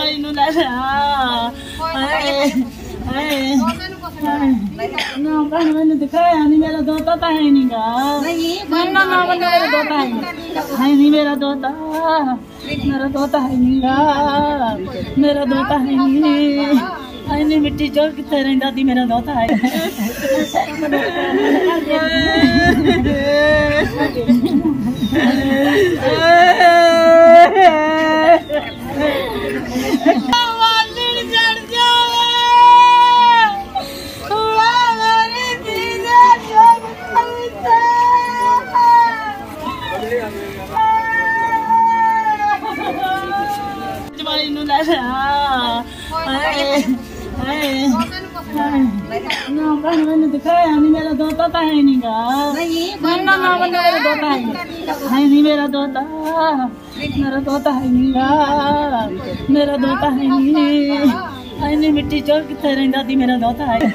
ਜਵਾਈ ਨੂੰ ਲੈ ਜਾ ਹਾਏ ਹਾਏ ਨਾ ਭੈਣ ਮੈਨੂੰ ਦਿਖਾਇਆ ਨਹੀਂ ਮੇਰਾ ਦੋਤਾ ਤਾਂ ਹੈ ਨਹੀਂਗਾ ਨਾ ਨਾ ਮੇਰਾ ਦੋਤਾ ਹੈ ਨਹੀਂ ਮੇਰਾ ਦੋਤਾ ਹੈ ਨਹੀਂਗਾ ਮੇਰਾ ਦੋਤਾ ਹੈ ਨਹੀਂ ਇੰਨੀ ਮਿੱਟੀ ਚੋਂ ਕਿੱਥੇ ਰਹਿੰਦਾ ਸੀ ਮੇਰਾ ਦੋਤਾ ਹੈ ਜਵਾਈ ਨੂੰ ਲੈ ਜਾ ਹਾਏ ਹਾਏ ਨਾ ਭੈਣ ਮੈਨੂੰ ਦਿਖਾਇਆ ਨਹੀਂ ਮੇਰਾ ਦੋਤਾ ਤਾਂ ਹੈ ਨਹੀਂਗਾ ਨਾ ਨਾ ਮੇਰਾ ਦੋਤਾ ਹੈ ਨਹੀਂ ਮੇਰਾ ਦੋਤਾ ਹੈ ਨਹੀਂਗਾ ਮੇਰਾ ਦੋਤਾ ਹੈ ਨਹੀਂ ਇੰਨੀ ਮਿੱਟੀ ਚੋਂ ਕਿੱਥੇ ਰਹਿੰਦਾ ਸੀ ਮੇਰਾ ਦੋਤਾ ਹੈ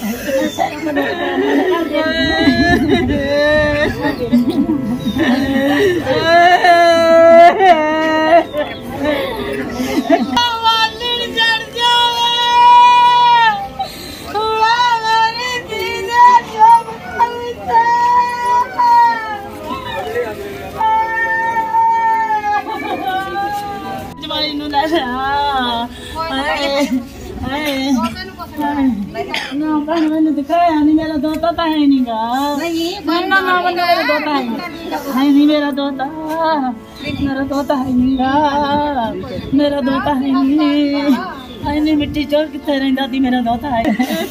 ਜਵਾਈ ਨੂੰ ਲੈ ਜਾ ਹਾਏ ਹਾਏ ਨਾ ਭੈਣ ਮੈਨੂੰ ਦਿਖਾਇਆ ਨਹੀਂ ਮੇਰਾ ਦੋਤਾ ਤਾਂ ਹੈ ਨਹੀਂਗਾ ਨਾ ਨਾ ਮੇਰਾ ਦੋਤਾ ਹੈ ਨਹੀਂ ਮੇਰਾ ਦੋਤਾ ਹੈ ਨਹੀਂਗਾ ਮੇਰਾ ਦੋਤਾ ਹੈ ਨਹੀਂ ਇੰਨੀ ਮਿੱਟੀ ਚੋਂ ਕਿੱਥੇ ਰਹਿੰਦਾ ਸੀ ਮੇਰਾ ਦੋਤਾ ਹੈ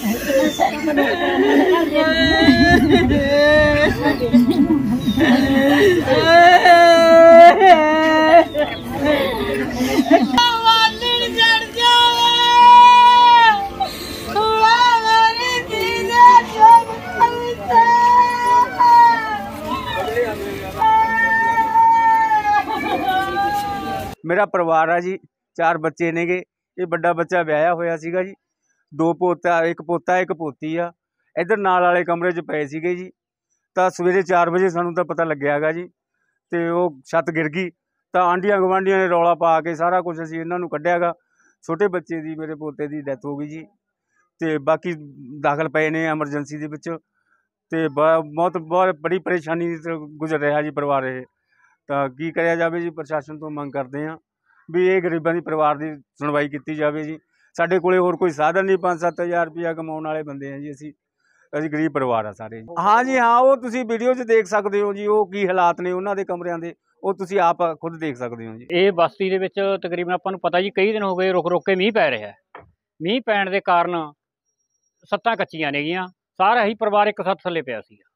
मेरा परिवार है जी, 4 बच्चे ने गे। ये बड़ा बच्चा ब्याया होया सीगा जी, 2 पोता एक पोती आ। इधर नाल वाले कमरे च पे सीगे जी। तो सवेरे 4 बजे सानू तो पता लग्या गा जी, तो वो छत गिर गई। तो आंढियां गवांढियां ने रौला पा के सारा कुछ असीं इन्हां नूं कढिया गा। छोटे बच्चे की मेरे पोते की डैथ हो गई जी, तो बाकी दाखल पे ने एमरजेंसी दे विच। ते बहुत बड़ी परेशानी गुजर रहा जी परिवार ये। तो की करिया जाए जी, प्रशासन तो मंग करते हैं भी ये गरीबों की परिवार की सुनवाई की जाए जी। साढ़े कोले होर कोई साधन नहीं, 5-7 हज़ार रुपया कमाने वाले बंदे हैं जी। असी गरीब परिवार आ सारे। हाँ जी हाँ, वो तुसी वीडियो च देख सकते हो जी, वो की हालात ने उन्होंने कमरियां दे, वो तुसी आप खुद देख सकते हो जी। ये बस्ती दे विच तकरीबन आपां नूं पता जी कई दिन हो गए रुक रुक के मीह पै रहा है। मीह पैण दे कारण सत्तां कच्चियां नेगियां, सारा ही परिवार एक सत्त थल्ले पिया सी।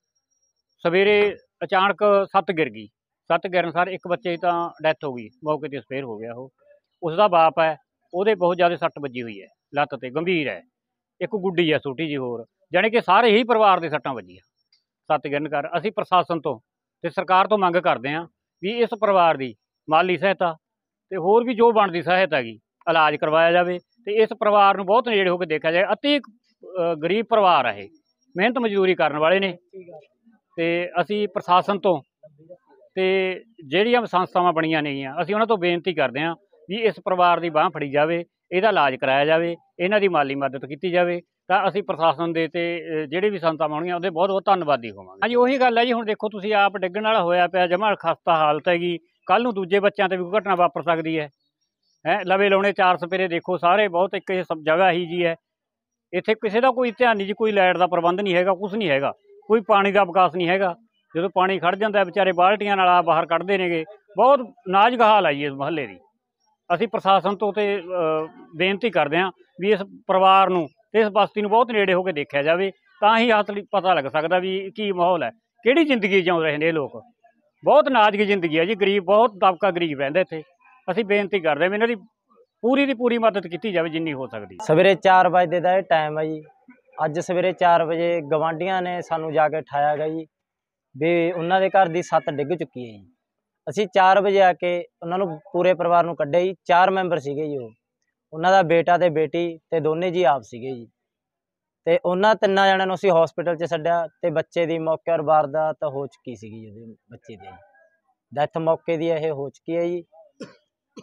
सवेरे अचानक सत्त गिर गई। सत्त गिरन सार एक बच्चे की तो डैथ हो गई, मौके पर स्पेयर हो गया। वो उसका बाप है, वो बहुत ज़्यादा सट्ट बजी हुई है, लत्त ते गंभीर है। एक गुड्डी है छोटी जी होर, जाने कि सारे ही परिवार के सट्टां वजियां। सत्त गिरन कर असी प्रशासन तो ते सरकार तो मंग करते हैं भी इस परिवार की माली सहायता तो होर भी जो बनती सहायता की इलाज करवाया जाए। तो इस परिवार को बहुत नेड़े होकर देखा जाए। अति गरीब परिवार है, मेहनत मजदूरी करने वाले ने। तो असी प्रशासन तो ते ਜਿਹੜੀਆਂ ਸੰਸਥਾਵਾਂ ਬਣੀਆਂ ਨੇਗੀਆਂ, ਅਸੀਂ ਉਹਨਾਂ ਤੋਂ ਬੇਨਤੀ ਕਰਦੇ ਹਾਂ ਵੀ ਇਸ ਪਰਿਵਾਰ ਦੀ ਬਾਂਹ ਫੜੀ ਜਾਵੇ, ਇਹਦਾ ਇਲਾਜ ਕਰਾਇਆ ਜਾਵੇ, ਇਹਨਾਂ ਦੀ ਮਾਲੀ ਮਦਦ ਕੀਤੀ ਜਾਵੇ। ਤਾਂ ਅਸੀਂ ਪ੍ਰਸ਼ਾਸਨ ਦੇ ਤੇ ਜਿਹੜੇ ਵੀ ਸੰਸਥਾਵਾਂ ਹੋਣਗੀਆਂ ਉਹਦੇ ਬਹੁਤ ਬਹੁਤ ਧੰਨਵਾਦੀ ਹੋਵਾਂਗੇ। ਹਾਂਜੀ ਉਹੀ ਗੱਲ ਹੈ ਜੀ, ਹੁਣ ਦੇਖੋ ਤੁਸੀਂ ਆਪ ਡਿੱਗਣ ਵਾਲਾ ਹੋਇਆ ਪਿਆ, ਜਮਾਂ ਖਸਤਾ ਹਾਲਤ ਹੈਗੀ। ਕੱਲ੍ਹ ਨੂੰ ਦੂਜੇ ਬੱਚਿਆਂ ਤੇ ਵੀ ਕੋਈ ਘਟਨਾ ਵਾਪਰ ਸਕਦੀ ਹੈ। ਲਵੇ ਲਾਉਣੇ 4 ਸਪੇਰੇ ਦੇਖੋ ਸਾਰੇ ਬਹੁਤ ਇੱਕ ਜਗ੍ਹਾ ਹੀ ਜੀ ਹੈ। ਇੱਥੇ ਕਿਸੇ ਦਾ ਕੋਈ ਧਿਆਨ ਨਹੀਂ ਜੀ, ਕੋਈ ਲਾਈਟ ਦਾ ਪ੍ਰਬੰਧ ਨਹੀਂ ਹੈਗਾ, ਕੁਛ ਨਹੀਂ ਹੈਗਾ, ਕੋਈ ਪਾਣੀ ਦਾ ਵਿਕਾਸ ਨਹੀਂ ਹੈਗਾ। ਜਦੋਂ ਪਾਣੀ ਖੜ ਜਾਂਦਾ ਵਿਚਾਰੇ ਬਾਲਟੀਆਂ ਨਾਲ ਆ ਬਾਹਰ ਕੱਢਦੇ ਨੇਗੇ। ਬਹੁਤ ਨਾਜ਼ੁਕ ਹਾਲ ਹੈ ਜੀ ਇਸ ਮੁਹੱਲੇ ਦੀ। ਅਸੀਂ ਪ੍ਰਸ਼ਾਸਨ ਤੋਂ ਤੇ ਬੇਨਤੀ ਕਰਦੇ ਹਾਂ ਵੀ ਇਸ ਪਰਿਵਾਰ ਨੂੰ ਤੇ ਇਸ ਬਸਤੀ ਨੂੰ ਬਹੁਤ ਨੇੜੇ ਹੋ ਕੇ ਦੇਖਿਆ ਜਾਵੇ, ਤਾਂ ਹੀ ਅਸਲੀ ਪਤਾ ਲੱਗ ਸਕਦਾ ਵੀ ਕੀ ਮਾਹੌਲ ਹੈ, ਕਿਹੜੀ ਜ਼ਿੰਦਗੀ ਜਿਉਂ ਰਹੇ ਨੇ ਇਹ ਲੋਕ। ਬਹੁਤ ਨਾਜ਼ੁਕ ਜ਼ਿੰਦਗੀ ਹੈ ਜੀ, ਗਰੀਬ ਬਹੁਤ ਤਬਕਾ ਗਰੀਬ ਰਹਿੰਦਾ ਇੱਥੇ। ਅਸੀਂ ਬੇਨਤੀ ਕਰਦੇ ਹਾਂ ਵੀ ਇਹਨਾਂ ਦੀ ਪੂਰੀ ਦੀ ਪੂਰੀ ਮਦਦ ਕੀਤੀ ਜਾਵੇ ਜਿੰਨੀ ਹੋ ਸਕਦੀ। ਸਵੇਰੇ 4 ਵਜੇ ਦਾ ਇਹ ਟਾਈਮ ਹੈ ਜੀ। ਅੱਜ ਸਵੇਰੇ 4 ਵਜੇ ਗਵਾਂਢੀਆਂ ਨੇ ਸਾਨੂੰ ਜਾ ਕੇ ਉਠਾਇਆ ਗਿਆ ਜੀ ਵੀ ਉਹਨਾਂ ਦੇ ਘਰ ਦੀ ਛੱਤ ਡਿੱਗ ਚੁੱਕੀ ਹੈ ਜੀ। ਅਸੀਂ 4 ਵਜੇ ਆ ਕੇ ਉਹਨਾਂ ਨੂੰ ਪੂਰੇ ਪਰਿਵਾਰ ਨੂੰ ਕੱਢਿਆ ਜੀ। 4 ਮੈਂਬਰ ਸੀਗੇ ਜੀ, ਉਹਨਾਂ ਦਾ ਬੇਟਾ ਤੇ ਬੇਟੀ ਤੇ ਦੋਨੇ ਜੀ ਆਪ ਸੀਗੇ ਜੀ। ਤੇ ਉਹਨਾਂ 3 ਜਣਿਆਂ ਨੂੰ ਅਸੀਂ ਹਸਪੀਟਲ 'ਚ ਛੱਡਿਆ ਤੇ ਬੱਚੇ ਦੀ ਮੌਕੇ 'ਤੇ ਵਾਰਦਾਤ ਹੋ ਚੁੱਕੀ ਸੀਗੀ। ਉਹਦੇ ਬੱਚੇ ਦੀ ਡੈਥ ਮੌਕੇ ਦੀ ਇਹ ਹੋ ਚੁੱਕੀ ਹੈ ਜੀ।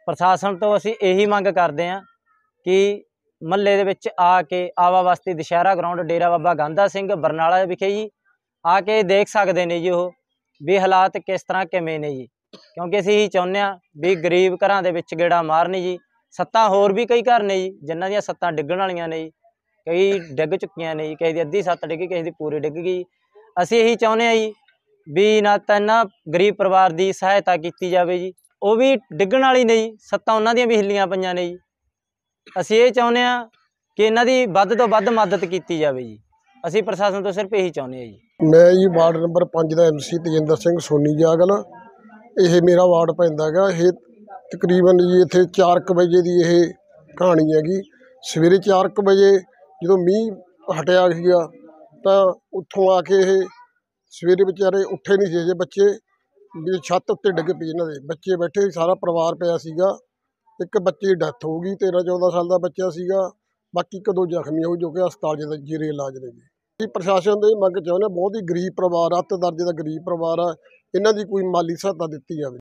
ਪ੍ਰਸ਼ਾਸਨ ਤੋਂ ਅਸੀਂ ਇਹੀ ਮੰਗ ਕਰਦੇ ਹਾਂ ਕਿ ਮਹੱਲੇ ਦੇ ਵਿੱਚ ਆ ਕੇ ਆਵਾ ਬਸਤੀ ਦੁਸ਼ਹਿਰਾ ਗਰਾਊਂਡ ਡੇਰਾ ਬਾਬਾ ਗਾਂਧਾ ਸਿੰਘ ਬਰਨਾਲਾ ਵਿਖੇ ਜੀ ਆ ਕੇ ਦੇਖ ਸਕਦੇ ਨੇ ਜੀ ਉਹ ਵੀ ਹਾਲਾਤ ਕਿਸ ਤਰ੍ਹਾਂ ਕਿਵੇਂ ਨੇ ਜੀ, ਕਿਉਂਕਿ ਅਸੀਂ ਇਹੀ ਚਾਹੁੰਦੇ ਹਾਂ ਵੀ ਗਰੀਬ ਘਰਾਂ ਦੇ ਵਿੱਚ ਗੇੜਾ ਮਾਰਨ ਜੀ। ਸੱਤਾਂ ਹੋਰ ਵੀ ਕਈ ਘਰ ਨੇ ਜੀ ਜਿਨ੍ਹਾਂ ਦੀਆਂ ਸੱਤਾਂ ਡਿੱਗਣ ਵਾਲੀਆਂ ਨੇ ਜੀ, ਕਈ ਡਿੱਗ ਚੁੱਕੀਆਂ ਨੇ ਜੀ, ਕਿਸੇ ਦੀ ਅੱਧੀ ਸੱਤ ਡਿੱਗੀ, ਕਿਸੇ ਦੀ ਪੂਰੀ ਡਿੱਗ ਗਈ। ਅਸੀਂ ਇਹੀ ਚਾਹੁੰਦੇ ਹਾਂ ਜੀ ਵੀ ਨਾ ਤਾਂ ਇਹਨਾਂ ਗਰੀਬ ਪਰਿਵਾਰ ਦੀ ਸਹਾਇਤਾ ਕੀਤੀ ਜਾਵੇ ਜੀ, ਉਹ ਵੀ ਡਿੱਗਣ ਵਾਲੀ ਨੇ ਜੀ, ਸੱਤਾਂ ਉਹਨਾਂ ਦੀਆਂ ਵੀ ਹਿੱਲੀਆਂ ਪਈਆਂ ਨੇ ਜੀ। ਅਸੀਂ ਇਹ ਚਾਹੁੰਦੇ ਹਾਂ ਕਿ ਇਹਨਾਂ ਦੀ ਵੱਧ ਤੋਂ ਵੱਧ ਮਦਦ ਕੀਤੀ ਜਾਵੇ ਜੀ। ਅਸੀਂ ਪ੍ਰਸ਼ਾਸਨ ਤੋਂ ਸਿਰਫ ਇਹੀ ਚਾਹੁੰਦੇ ਹਾਂ ਜੀ। ਮੈਂ ਜੀ ਵਾਰਡ ਨੰਬਰ 5 ਦਾ MC ਤੇਜਿੰਦਰ ਸਿੰਘ ਸੋਨੀ ਜਾਗਲ। ਇਹ ਮੇਰਾ ਵਾਰਡ ਪੈਂਦਾ ਹੈਗਾ। ਇਹ ਤਕਰੀਬਨ ਜੀ ਇੱਥੇ 4 ਵਜੇ ਦੀ ਇਹ ਕਹਾਣੀ ਹੈਗੀ। ਸਵੇਰੇ 4 ਵਜੇ ਜਦੋਂ ਮੀਂਹ ਹਟਿਆ ਸੀਗਾ ਤਾਂ ਉੱਥੋਂ ਆ ਕੇ ਇਹ ਸਵੇਰੇ ਵਿਚਾਰੇ ਉੱਠੇ ਨਹੀਂ ਸੀ ਜੇ ਬੱਚੇ ਵੀ ਛੱਤ ਉੱਤੇ ਡਿੱਗ ਪਈ, ਇਹਨਾਂ ਦੇ ਬੱਚੇ ਬੈਠੇ, ਸਾਰਾ ਪਰਿਵਾਰ ਪਿਆ ਸੀਗਾ। ਇੱਕ ਬੱਚੇ ਦੀ ਡੈਥ ਹੋ ਗਈ, 13-14 ਸਾਲ ਦਾ ਬੱਚਾ ਸੀਗਾ। ਬਾਕੀ 1-2 ਜ਼ਖਮੀ ਹੋ ਜੋ ਕਿ ਹਸਪਤਾਲ ਦੇ ਜੀਰੇ ਇਲਾਜ ਨੇ ਜੀ। ਪ੍ਰਸ਼ਾਸਨ ਦੇ ਮੰਗ ਚਾਹੁੰਦੇ, ਬਹੁਤ ਹੀ ਗਰੀਬ ਪਰਿਵਾਰ, ਅੱਤ ਦਰਜੇ ਦਾ ਗਰੀਬ ਪਰਿਵਾਰ ਆ, ਇਹਨਾਂ ਦੀ ਕੋਈ ਮਾਲੀ ਸਹਾਇਤਾ ਦਿੱਤੀ ਜਾਵੇ।